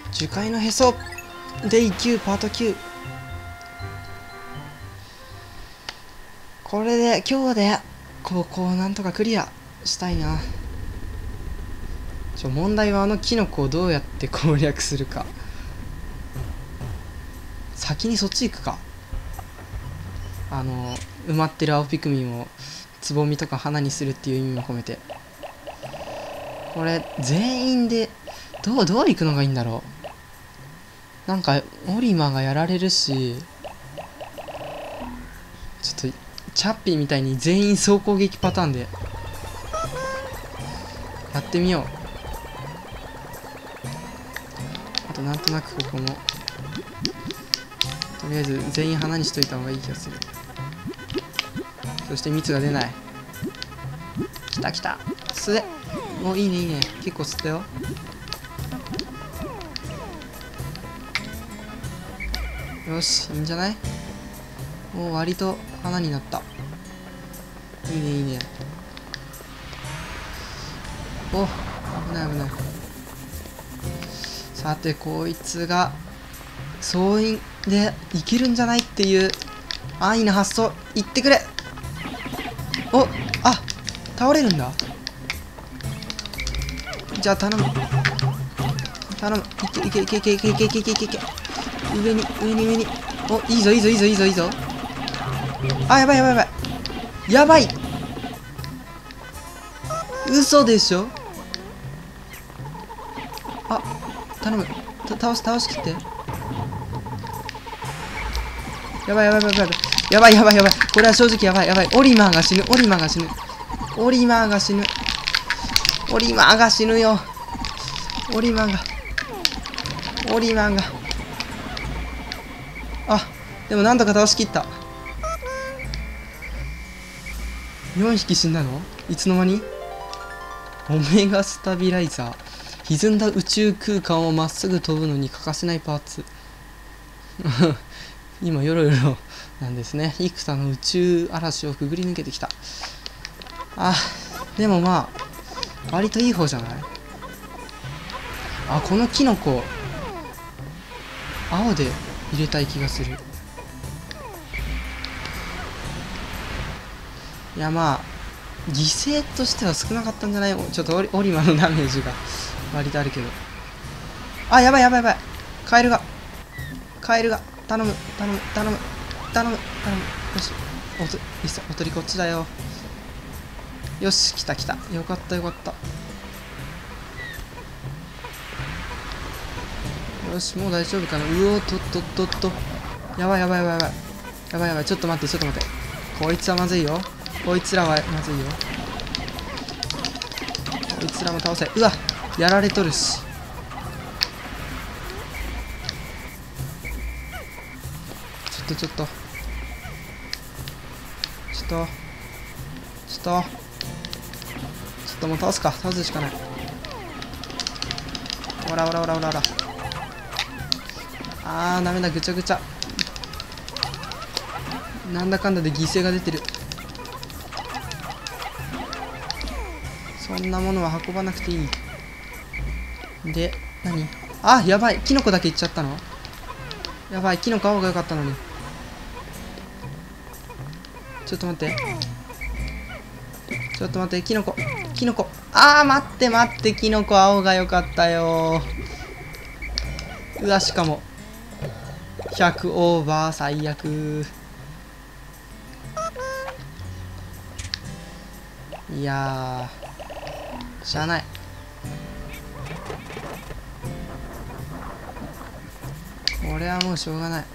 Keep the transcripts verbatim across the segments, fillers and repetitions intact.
樹海のへそデイきゅうパートきゅう。これで今日でここをなんとかクリアしたいな。ちょ問題はあのキノコをどうやって攻略するか。先にそっち行くか。あの埋まってる青ピクミンをつぼみとか花にするっていう意味も込めて。これ全員でどうどう行くのがいいんだろう。なんかオリマーがやられるし、ちょっとチャッピーみたいに全員総攻撃パターンでやってみよう。あとなんとなくここもとりあえず全員花にしといた方がいい気がする。そして蜜が出ない。きたきた吸え。おいいねいいね、結構吸ったよ。よしいいんじゃない。お割と花になった。いいねいいね。お危ない危ない。さてこいつが総員でいけるんじゃないっていう安易な発想言ってくれ。おあ倒れるんだ。じゃあ頼む頼む。いけいけいけいけいけいけいけいけいけいけ。上に上に上に。おいいぞいいぞいいぞいいぞいいぞ。あやばいやばいやばいやばい。嘘でしょ。あ頼む倒し倒しきって。やばいやばいやばいやばいやばいやばいやばい。これは正直やばいやばい。オリマーが死ぬオリマーが死ぬオリマーが死ぬオリマーが死ぬよ。オリマーがオリマーがあでもなんとか倒しきった。よんひき死んだのいつの間に。オメガスタビライザー、歪んだ宇宙空間をまっすぐ飛ぶのに欠かせないパーツ今ヨロヨロなんですね。幾多の宇宙嵐をくぐり抜けてきた。あでもまあ割といい方じゃない。あこのキノコ青で入れたい気がする。いやまあ犠牲としては少なかったんじゃない。ちょっとオリ、オリマのダメージが割とあるけど。あやばいやばいやばい。カエルがカエルが頼む頼む頼む頼む頼む。よしおといっそおとりこっちだよ。よし来た来た。よかったよかった。よしもう大丈夫かな。うおっとっとっとっと。やばいやばいやばいやばいやばいやばい。ちょっと待ってちょっと待って。こいつはまずいよ。こいつらはまずいよ。こいつらも倒せ。うわやられとるし。ちょっとちょっとちょっとちょっとちょっともう倒すか。倒すしかない。ほらほらほらほらほら。あーダメだぐちゃぐちゃ。なんだかんだで犠牲が出てる。そんなものは運ばなくていい。で何あやばいキノコだけいっちゃったの。やばいキノコ青が良かったのに。ちょっと待ってちょっと待ってキノコキノコ。あー待って待ってキノコ青が良かったよ。うわしかもひゃくオーバー最悪。いやーしゃあない。これはもうしょうがない。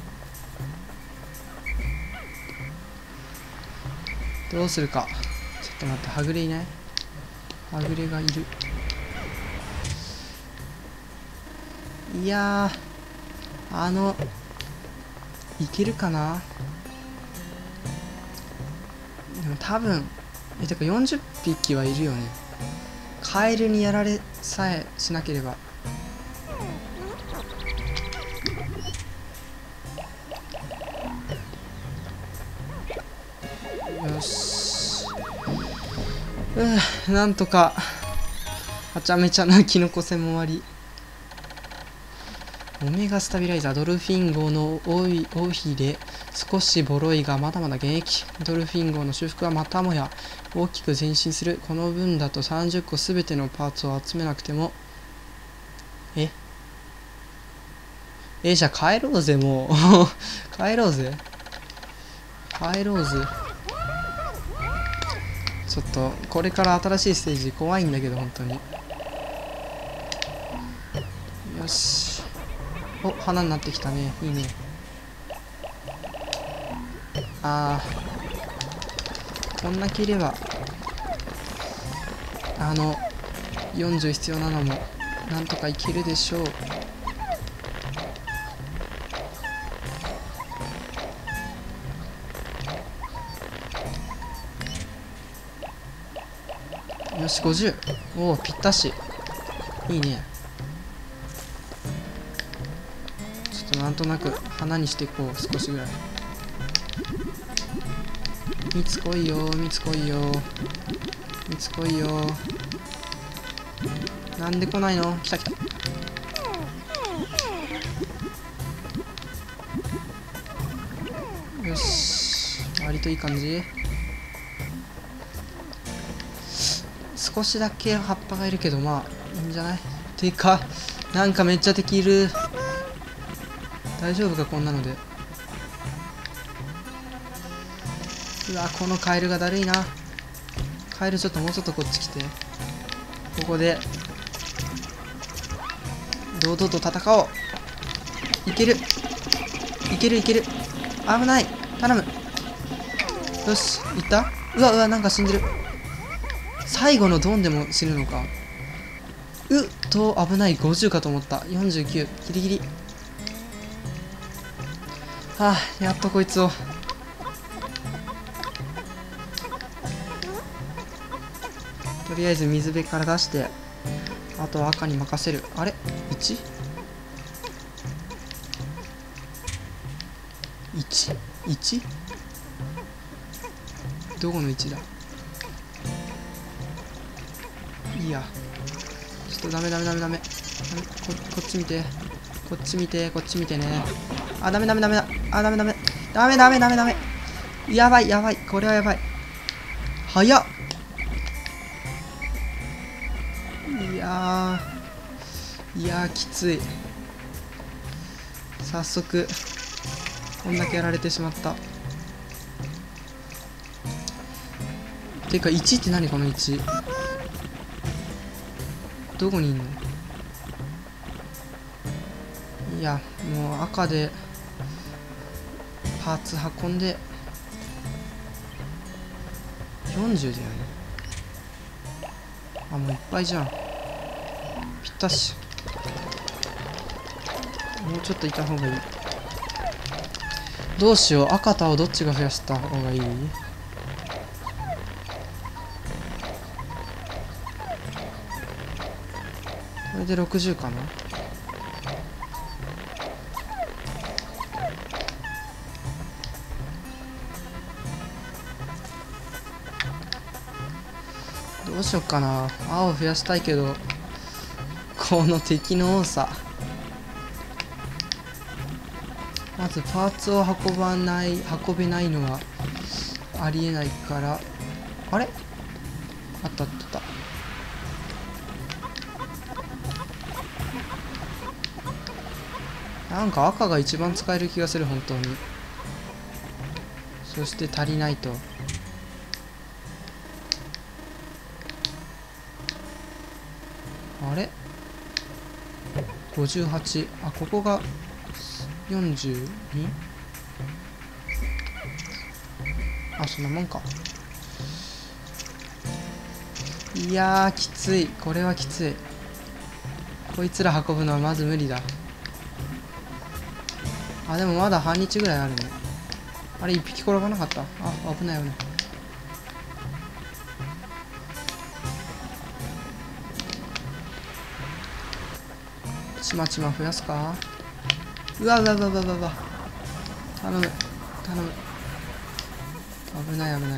どうするか。ちょっと待ってはぐれいない。はぐれがいる。いやーあのいけるかな。でも多分えてかよんじゅっぴきはいるよね。カエルにやられさえしなければ。よしうなんとかはちゃめちゃなキノコ戦も終わり。 オメガスタビライザー、ドルフィン号の尾ひ尾ひれ、少しボロいがまだまだ現役。ドルフィン号の修復はまたもや大きく前進する。この分だとさんじゅっこすべてのパーツを集めなくても。ええ、じゃあ帰ろうぜ、もう。帰ろうぜ。帰ろうぜ。ちょっと、これから新しいステージ怖いんだけど、本当に。よし。お、花になってきたね。いいね。あー。こんな切れば、あの、よんじゅう必要なのも、なんとかいけるでしょう。よし、ごじゅう。おお、ぴったし。いいね。ちょっとなんとなく花にしていこう、少しぐらい。蜜来いよ、蜜来いよ。蜜来いよ。なんで来ないの？来た来た。よし。割といい感じ。少しだけ葉っぱがいるけど、まあ、いいんじゃない？てか、なんかめっちゃ敵いる。大丈夫か、こんなので。うわ、このカエルがだるいな。カエルちょっともうちょっとこっち来て。ここで、堂々と戦おう。いける。いけるいける。危ない。頼む。よし、いった？うわうわ、なんか死んでる。最後のドンでも死ぬのか。うっと、危ない。ごじゅうかと思った。よんじゅうきゅう。ギリギリ。はあ、やっとこいつを。とりあえず水辺から出して、あとは赤に任せる。あれ ?いち？ いち？ いち？ どこのいちだ？いいや。ちょっとダメダメダメダメ。こ、こっち見て。こっち見て、こっち見てね。あ、ダメダメダメだ。あ、ダメダメ。ダメダメダメダメ。やばいやばい。これはやばい。早っ。いやー。いやー、きつい。早速、こんだけやられてしまった。てか、いちって何このいち。どこにいんの？いや、もう赤でパーツ運んでよんじゅうだよね。あ、もういっぱいじゃん。ぴったし。もうちょっといた方がいい。どうしよう。赤と青どっちが増やした方がいい？これでろくじゅうかな。どうしよっかな。青増やしたいけど、この敵の多さ。まずパーツを運ばない、運べないのはありえないから。あれ？あったあったあった。なんか赤が一番使える気がする、本当に。そして足りないと。あれ ?ごじゅうはち。あ、ここが よんじゅうに？ あ、そんなもんか。いやー、きつい。これはきつい。こいつら運ぶのはまず無理だ。あ、でもまだ半日ぐらいあるね。あれ、一匹転ばなかった。あ、危ない危ない。ちまちま増やすか。うわうわうわうわうわうわ。頼む頼む。危ない危ない。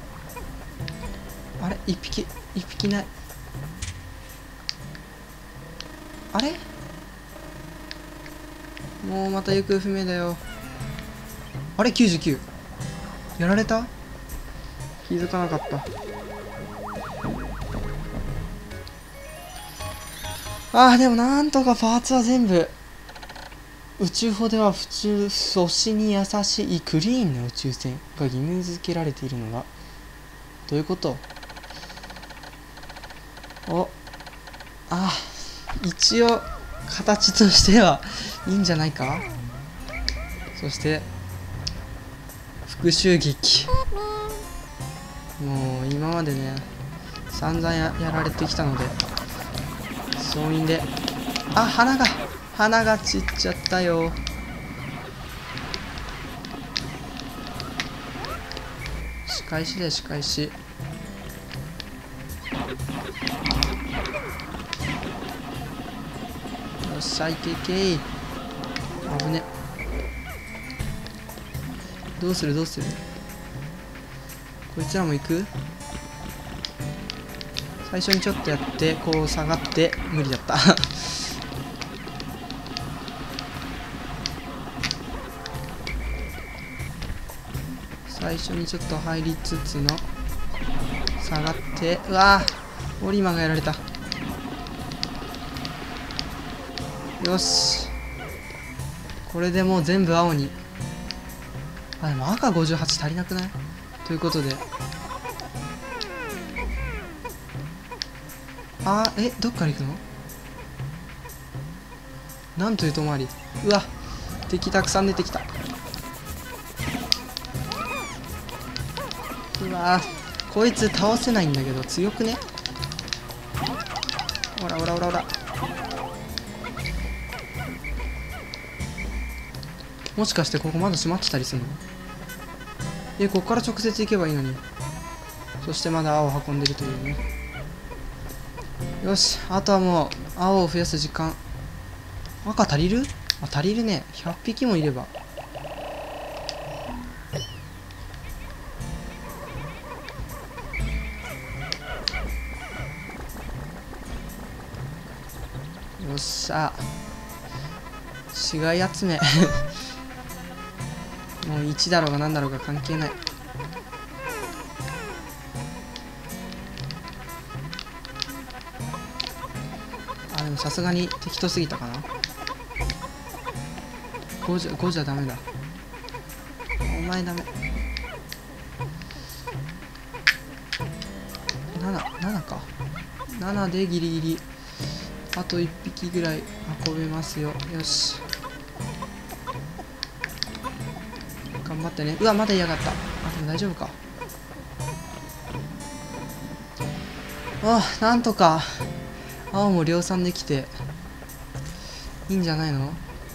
あれ、一匹一匹ない。 あれもうまた行方不明だよ。あれきゅうじゅうきゅうやられた？気づかなかった。あーでもなんとかパーツは全部。宇宙法では普通星に優しいクリーンな宇宙船が義務付けられているのがどういうこと？おあ一応形としてはいいんじゃないか。そして復讐劇、もう今までね散々 や, やられてきたので、総員であ花が花が散っちゃったよ。仕返しで仕返し。よっしゃいけいけい。危ね。どうするどうする。こいつらも行く。最初にちょっとやってこう下がって無理だった最初にちょっと入りつつの下がって、うわーオリマがやられた。よしこれでもう全部青に。あでも赤ごじゅうはち足りなくない？ということであーえどっから行くの？なんという遠回り。うわ敵たくさん出てきた。うわーこいつ倒せないんだけど強くね。ほらほらほらほら。もしかしてここまだ閉まってたりするの？えここから直接行けばいいのに。そしてまだ青を運んでるというね。よしあとはもう青を増やす時間。赤足りる？あ足りるね。ひゃっぴきもいれば。よっしゃ死骸集めもういちだろうが何だろうが関係ない。あでもさすがに適当すぎたかな。ごじゃごじゃダメだ。お前ダメ。ななななかななでギリギリあといっぴきぐらい運べますよ。よし頑張ってね。うわまだ嫌がった。あでも大丈夫か。あなんとか青も量産できていいんじゃないの。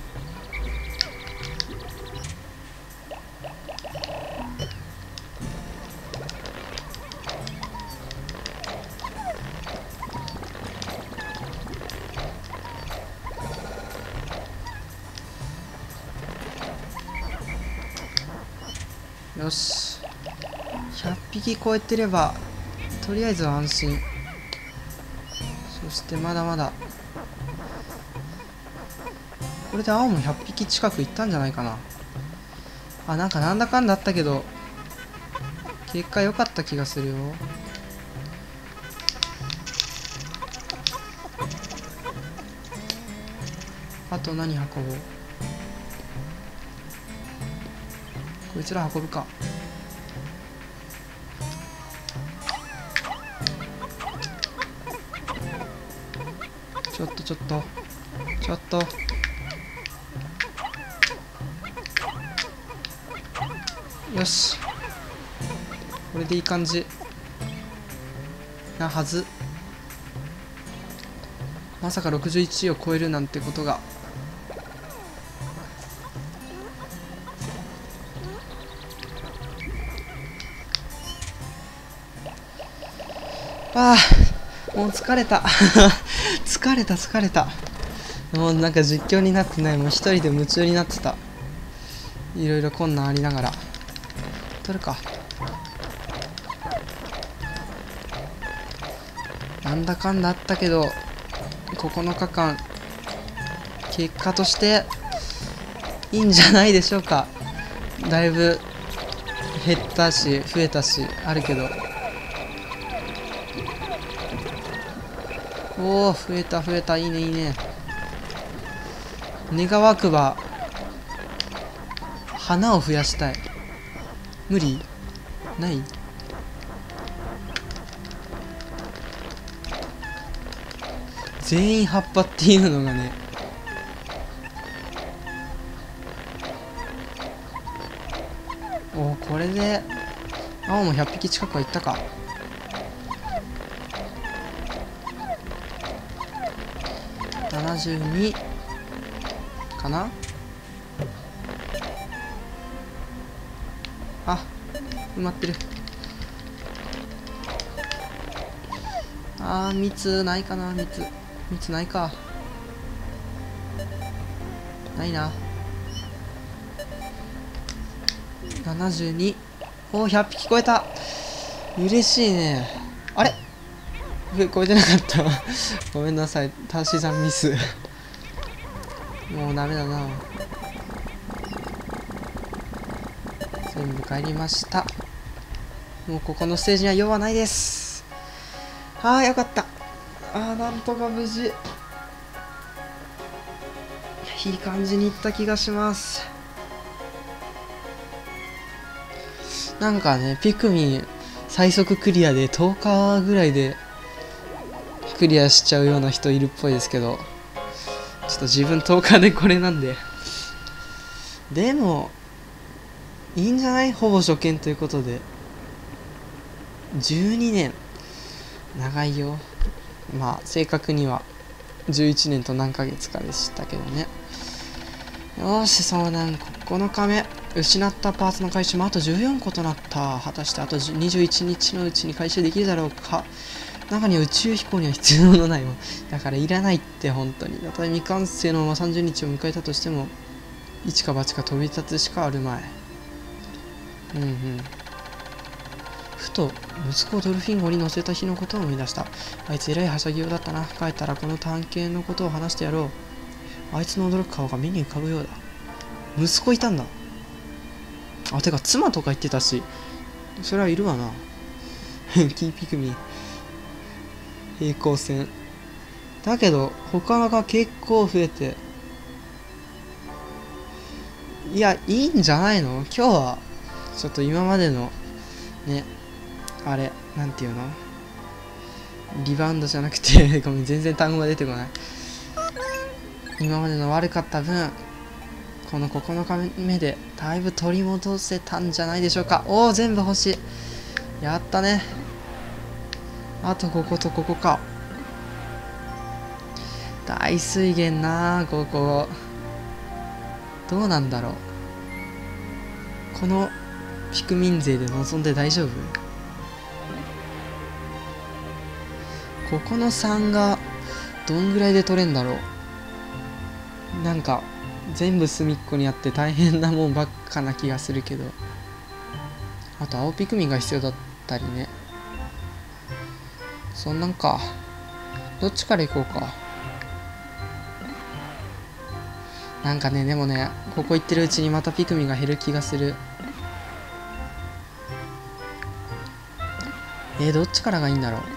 よしひゃっぴき超えてればとりあえずは安心。そしてまだまだこれで青もひゃっぴき近くいったんじゃないかな。あなんかなんだかんだあったけど結果良かった気がするよ。あと何運ぼう。こいつら運ぶか。ちょっとちょっとちょっとよしこれでいい感じなはず。まさかろくじゅういちを超えるなんてことが。ああもう疲れた疲れた疲れた。もうなんか実況になってない。もう一人で夢中になってた。いろいろ困難ありながら取るか。なんだかんだあったけどここのかかん結果としていいんじゃないでしょうか。だいぶ減ったし増えたしあるけど、おお増えた増えた、いいねいいね。願わくば花を増やしたい。無理ない？全員葉っぱっていうのがね、おおこれで青もひゃっぴき近くはいったか。ななじゅうにかな。あ、埋まってる。あー、蜜ないかな。蜜蜜ないか。ないな。ななじゅうに。おおひゃっぴき超えた。嬉しいね。あれ超えてなかったごめんなさい、足し算ミスもうダメだな。全部帰りました。もうここのステージには用はないです。ああよかった。ああなんとか無事いい感じにいった気がします。なんかね、ピクミン最速クリアでとおかぐらいでクリアしちゃうような人いるっぽいですけど、ちょっと自分とおかでこれなんで。でもいいんじゃない？ほぼ初見ということで。じゅうにねん長いよ。まあ正確にはじゅういちねんと何ヶ月かでしたけどね。よし、そうなんここのカメ失ったパーツの回収もあとじゅうよんことなった。果たしてあとにじゅういちにちのうちに回収できるだろうか。中には宇宙飛行には必要のないもんだからいらないって。本当にたとえ未完成のままさんじゅうにちを迎えたとしても一か八か飛び立つしかあるまい。うんうん。ふと息子をドルフィン号に乗せた日のことを思い出した。あいつ偉いはしゃぎようだったな。帰ったらこの探検のことを話してやろう。あいつの驚く顔が目に浮かぶようだ。息子いたんだ。あ、てか妻とか言ってたし、それはいるわなキーピクミン平行線だけど他が結構増えて、いやいいんじゃないの。今日はちょっと今までのね、あれなんていうの、リバウンドじゃなくてごめん全然単語が出てこない。今までの悪かった分このここのかめでだいぶ取り戻せたんじゃないでしょうか。おお全部欲しい。やったね。あとこことここか。大水源なあ、ここどうなんだろう。このピクミン勢で臨んで大丈夫？ここのさんがどんぐらいで取れんだろう。なんか全部隅っこにあって大変なもんばっかな気がするけど、あと青ピクミンが必要だったりね。そんなんか。どっちから行こうか。なんかね、でもね、ここ行ってるうちにまたピクミンが減る気がする。えー、どっちからがいいんだろう。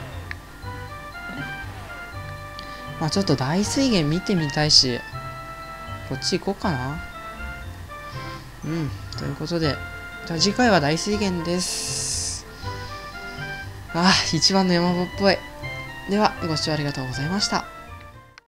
まあちょっと大水源見てみたいし、こっち行こうかな。うん、ということで、じゃあ次回は大水源です。ああ、一番の山場っぽい。では、ご視聴ありがとうございました。